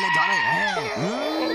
खेलने जा रहे हैं।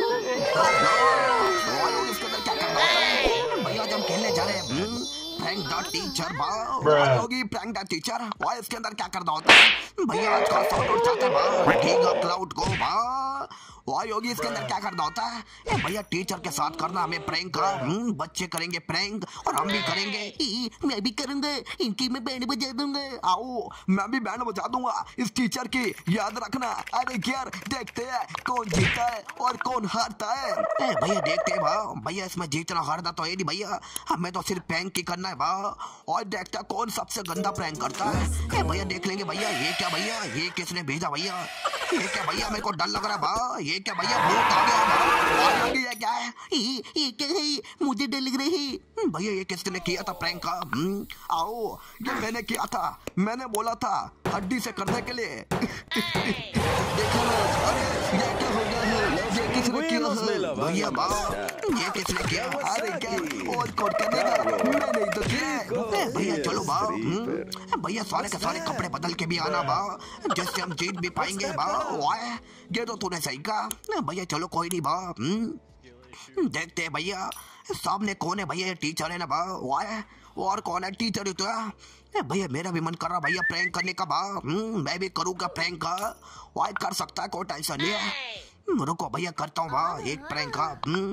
इसके अंदर क्या करना है भैया? जब खेलने जा रहे हैं प्रैंक द टीचर होगी, प्रैंक द टीचर। और इसके अंदर क्या करना होता है भैया? आज का साउंड उठ जाता है गीगा क्लाउड को वाई होगी। इसके अंदर क्या करना होता है भैया? टीचर के साथ करना हमें प्रैंक। बच्चे करेंगे प्रैंक और हम भी करेंगे। मैं भी करूंगा, इनकी मैं बैंड बजा दूंगा। आओ मैं भी बैंड बजा दूंगा इस टीचर की, याद रखना। अरे यार देखते हैं कौन जीता है और कौन हारता है। भैया देखते हैं भैया, इसमें जीतना हारना तो है नहीं भैया, हमें तो सिर्फ प्रैंक ही करना है और देखता कौन सबसे गंदा प्रैंक करता है। भैया देख लेंगे भैया। ये क्या भैया? ये किसने भेजा भैया? ये क्या भैया? मेरे को डर लग रहा है ये क्या भैया? भूत आ गया। ये क्या है? ये क्या है? मुझे डर लग रही है भैया। ये किसने किया था प्रैंक का? आओ ये मैंने किया था, मैंने बोला था हड्डी से करने के लिए। देखो अरे ये क्या हो गया है? ये किसने किया है भैया? ये किसने किया? अरे क्या और कौन करेगा? मैंने ही तो किया भैया। चलो भैया सारे के सारे कपड़े बदल के भी आना जिससे हम जीत भी पाएंगे ये तो तूने सही कहा भैया। चलो कोई नहीं देखते हैं भैया सामने कौन है भैया? ये टीचर है ना और कौन है? टीचर ही तो है भैया। मेरा भी मन कर रहा भैया प्रैंक करने का मैं भी करूँगा प्रैंक का। कर सकता है, कोई टेंशन नहीं है। रुको भैया करता हूँ एक प्रैंक का।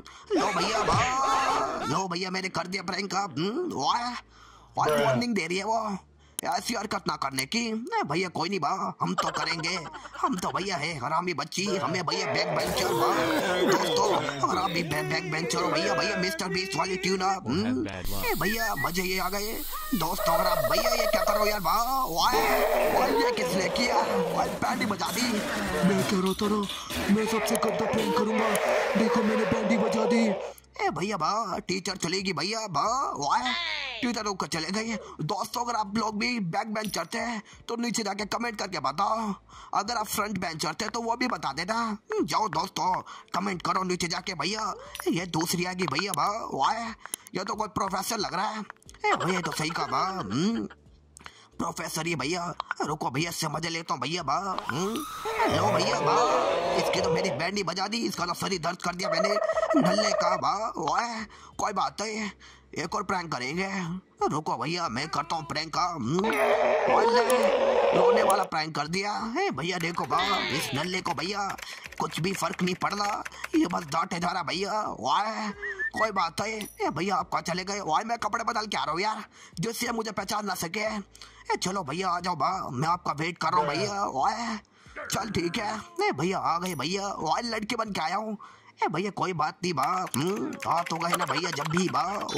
लो भैया मैंने कर दिया प्रैंक का। वार्निंग दे रही है वो ऐसी हरकत ना करने की। भैया कोई नहीं हम तो करेंगे। हम तो भैया है हरामी बच्ची, हमें भैया बैक बेंचर दोस्तों, हरामी बैक बेंचर हो भैया मिस्टर बीस्ट वाली ट्यून भैया मजे ये आ गए दोस्तों। अगर आप भैया ये क्या करो यार? ये किसने किया? बैंडी बजा दी। मैं कह रहा था मैं सबसे गंदा प्रैंक करूंगा, देखो मैंने बैंडी बजा दी। भैया टीचर चलेगी भैया टीचर रुक कर चले गए। दोस्तों अगर आप लोग भी बैक बेंच चढ़ते हैं तो नीचे जाके कमेंट करके बताओ। अगर आप फ्रंट बेंच चढ़ते हैं तो वो भी बता देना। जाओ दोस्तों कमेंट करो नीचे जाके भैया। ये दूसरी आ गई भैया ये तो कोई प्रोफेसर लग रहा है भैया। तो सही कहा प्रोफेसर ये भैया। रुको भैया से मजे लेता हूँ भैया लो भैया इसकी तो मेरी बैंड ही बजा दी, इसका तो शरीर दर्द कर दिया मैंने नल्ले का कोई बात नहीं एक और प्रैंक करेंगे। रुको भैया मैं करता हूँ प्रैंक का। रोने वाला प्रैंक कर दिया है भैया। देखो इस नल्ले को भैया कुछ भी फर्क नहीं पड़ रहा, ये बस डांटे जा रहा भैया कोई बात है भैया। आप कहाँ चले गए? मैं कपड़े बदल के आ रहा हूँ यार जिससे मुझे पहचान ना सके। चलो भैया आ जाओ मैं आपका वेट कर रहा हूँ भैया। चल ठीक है भैया आ गए भैया। लड़के बन के आया हूँ भैया। कोई बात नहीं हाथ हो गए ना भैया जब भी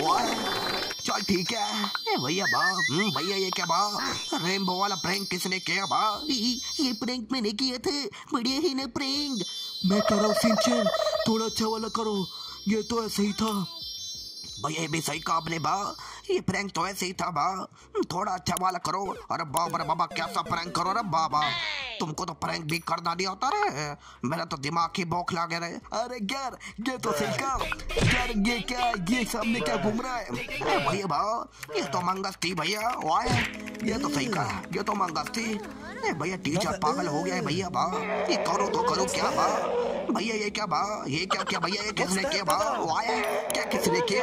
चल ठीक है भैया भैया ये क्या रेनबो वाला प्रैंक किसने किया ये प्रैंक मैंने किया था, बढ़िया है ना प्रैंक। मैं कर रहा हूँ सिंचन, थोड़ा अच्छा वाला करो। ये तो ऐसे ही था भैया, ये भी सही कहा आपने ये प्रैंक तो ऐसे ही था थोड़ा अच्छा वाला करो। अरे बाबा कैसा प्रैंक करो रे बाबा, तुमको तो प्रैंक भी करना नहीं होता रे, मेरा तो दिमाग ही बौखला गया रे। अरे यार ये तो सही कहा यार। ये क्या ये सामने क्या घूम रहा है भैया? ये तो मंगस थी भैया ये तो सही कहा ये तो मंगस थी भैया। टीचर पागल हो गया है भैया ये करो तो करो क्या भैया? ये क्या ये क्या क्या भैया? ये किसने किया क्या किसने किया?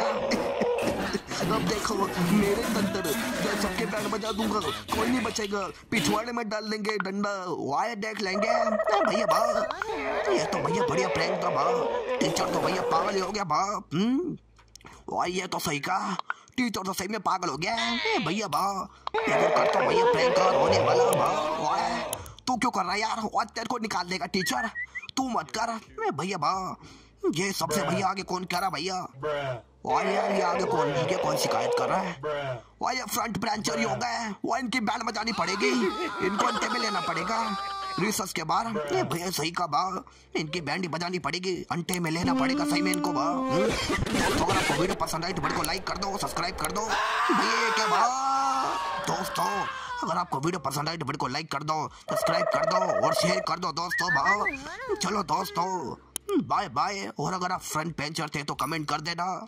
अब देखो मेरे तंत्र मैं सबके बैंड बजा दूंगा, कोई नहीं बचेगा। पिछवाड़े में डाल देंगे डंडा देख लेंगे भैया ये तो भैया बढ़िया प्रैंक था टीचर तो भैया पागल हो गया ये तो सही कहा टीचर तो सही में पागल हो गया भैया करता हूँ भैया प्रैंक होने वाला तू क्यों कर रहा है यार? तेरे को निकाल देगा टीचर, तू मत कर भैया ये सबसे भैया आगे कौन कह रहा भैया? यार ये आगे कौन शिकायत कर रहा है? ये फ्रंट ब्रांचर ही हो गए इनकी बैंड बजानी पड़ेगी, इनको अंटे में लेना पड़ेगा रिसर्च के बाद। भैया सही का इनकी बैंड ही बजानी पड़ेगी, अंटे में लेना पड़ेगा सही में इनको दोस्तों अगर आपको वीडियो पसंद आई तो वीडियो को लाइक कर दो, सब्सक्राइब कर दो भैया क्या दोस्तों। अगर आपको वीडियो पसंद आई तो वीडियो को लाइक कर दो, सब्सक्राइब कर दो और शेयर कर दो दोस्तों चलो दोस्तों बाय बाय। और अगर आप फ्रंट बेंचर थे तो कमेंट कर देना।